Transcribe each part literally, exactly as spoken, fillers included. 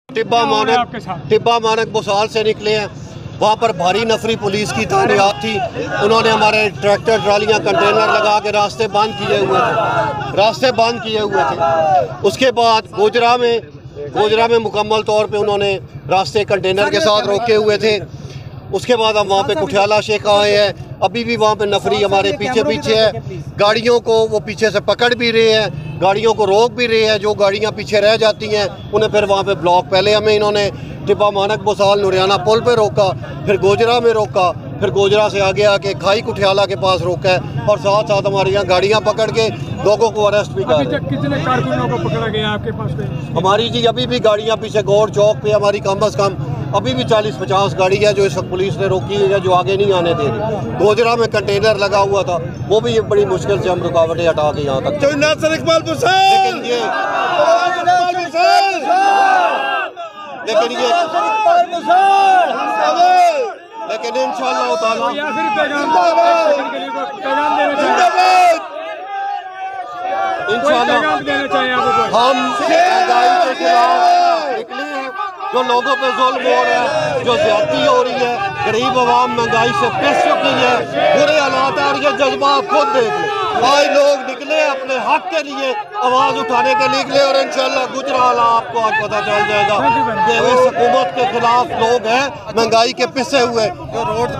टिब्बा मानक टिब्बा मानक बुसाल से निकले हैं। वहाँ पर भारी नफरी पुलिस की तैनात थी। उन्होंने हमारे ट्रैक्टर ट्रालियाँ कंटेनर लगा के रास्ते बंद किए हुए थे रास्ते बंद किए हुए थे उसके बाद गोजरा में गोजरा में मुकम्मल तौर पे उन्होंने रास्ते कंटेनर के साथ रोके हुए थे। उसके बाद हम वहाँ पे कुठियाला शेख आए हैं। अभी भी वहाँ पे नफरी हमारे पीछे पीछे है। गाड़ियों को वो पीछे से पकड़ भी रहे हैं, गाड़ियों को रोक भी रहे हैं। जो गाड़ियाँ पीछे रह जाती हैं उन्हें फिर वहाँ पे ब्लॉक, पहले हमें इन्होंने टिब्बा मानक बुसाल नुरियाना पुल पे रोका, फिर गोजरा में रोका, फिर गोजरा से आगे आके खाई कुठियाला के पास रोका है और साथ साथ हमारी यहाँ गाड़ियाँ पकड़ के लोगों को अरेस्ट भी कर रहे हैं। कितने कारकुनों को पकड़ा गया आपके पास? हमारी जी अभी भी गाड़ियाँ पीछे गौर चौक पे हमारी कम अज़ कम अभी भी चालीस पचास गाड़ी है जो इस वक्त पुलिस ने रोकी है, जो आगे नहीं आने दे रही। गोजरा में कंटेनर लगा हुआ था, वो भी बड़ी मुश्किल से हम रुकावटें हटा के यहाँ तक। लेकिन ये लेकिन ये लेकिन इंशाअल्लाह ताला इंशाअल्लाह हम महंगाई के खिलाफ निकले हैं। जो लोगों पे जुल्म हो रहा है, जो ज्यादती हो रही है, गरीब आवाम महंगाई से पिस चुकी है, बुरे हालात है। और ये जज्बा आप खुद देख लें, आज लोग निकले अपने हक के लिए आवाज़ उठाने के निकले और इंशाअल्लाह गुजरात आपको आज पता चल जाएगा कि इस हुकूमत के खिलाफ लोग हैं महंगाई के पिसे हुए। जो रोड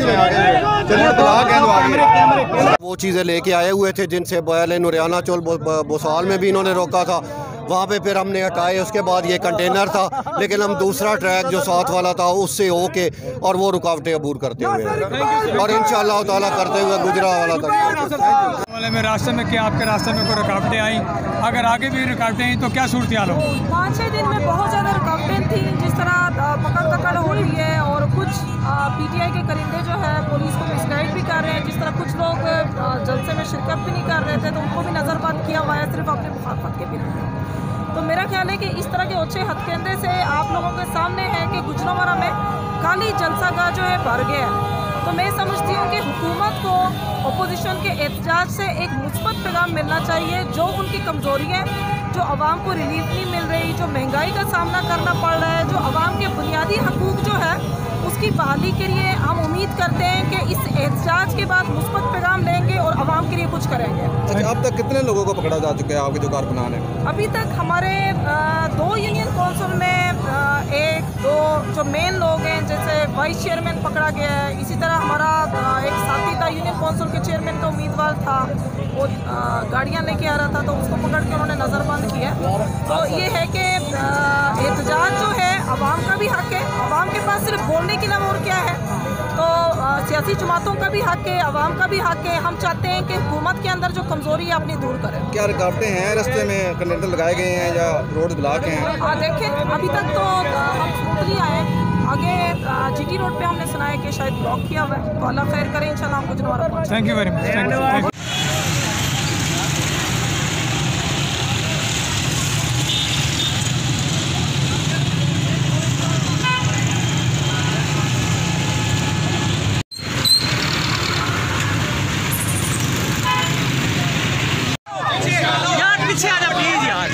वो चीज़ें लेके आए हुए थे जिनसे बयाल नुरियाना चौल बुसाल में भी इन्होंने रोका था, वहाँ पे फिर हमने हटाए। उसके बाद ये कंटेनर था, लेकिन हम दूसरा ट्रैक जो साथ वाला था उससे होके और वो रुकावटें अबूर करते हुए और इंशाअल्लाह ताला करते हुए गुजरा वाला तक वाले में रास्ते में क्या आपके रास्ते में कोई रुकावटें आई? अगर आगे भी रुकावटें आई तो क्या सूरत हाल हो? पाँच छः दिन में बहुत ज़्यादा रुकावटें थी, जिस तरह पकड़ पकड़ हो रही है और कुछ पीटीआई के करिंदे जो है पुलिस को मिसगाइड भी कर रहे हैं। जिस तरह कुछ लोग जलसे में शिरकत भी नहीं कर रहे थे तो उनको भी नज़रबंद किया हुआ है सिर्फ अपने मुखालफत के बिना। तो मेरा ख्याल है कि इस तरह के अच्छे हथकंडे से आप लोगों के सामने है कि गुजरांवाला में खाली जलसा का जो है भर गया है। तो मैं समझती हूँ कि हुकूमत को अपोजिशन के एहतजाज से एक मुस्बत पैगाम मिलना चाहिए। जो उनकी कमज़ोरी है, जो आवाम को रिलीफ नहीं मिल रही, जो महंगाई का सामना करना पड़ रहा है, जो आवाम के बुनियादी हकूक़ जो है उसकी बहाली के लिए हम उम्मीद करते हैं कि इस एहतजाज के बाद मुस्बत पैगाम लेंगे और आवाम के लिए कुछ करेंगे। अच्छा, अब तक कितने लोगों को पकड़ा जा चुका है आपके जो कारकुनान है? अभी तक हमारे दो यूनियन काउंसिल में एक दो जो मेन लोग हैं, जैसे वाइस चेयरमैन पकड़ा गया है। इसी तरह हमारा एक साथी था यूनियन काउंसिल के चेयरमैन का उम्मीदवार था, वो गाड़ियाँ लेके आ रहा था तो उसको पकड़ के उन्होंने नज़रबंद किया। तो ये है कि एहतजाज जो है आवाम का भी हक है, आवाम के पास सिर्फ बोलने के अलावा और क्या है। तो सियासी जमातों का भी हक है, आवाम का भी हक है। हम चाहते हैं कि हुकूमत के अंदर जो कमज़ोरी है अपनी दूर करें। क्या रुकावटें हैं रास्ते में? कंटेनर लगाए गए हैं या रोड ब्लॉक हैं? हाँ देखें, अभी तक तो हम स्मूथली आए। आगे जीटी रोड पे हमने सुना है कि शायद ब्लॉक किया हुआ है, तो अल्लाह खैर करें इंशाल्लाह हम गुजरावाला पहुंचे। Thank you very much. पीछे आ जाओ प्लीज यार।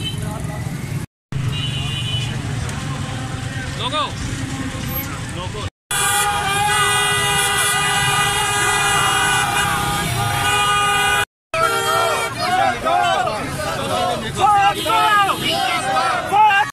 लोगो